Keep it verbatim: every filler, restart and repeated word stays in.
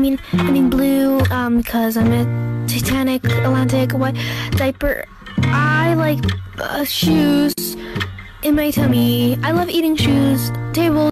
mean, I mean blue, um, because I'm a Titanic, Atlantic, white diaper. I like uh, shoes in my tummy. I love eating shoes, tables.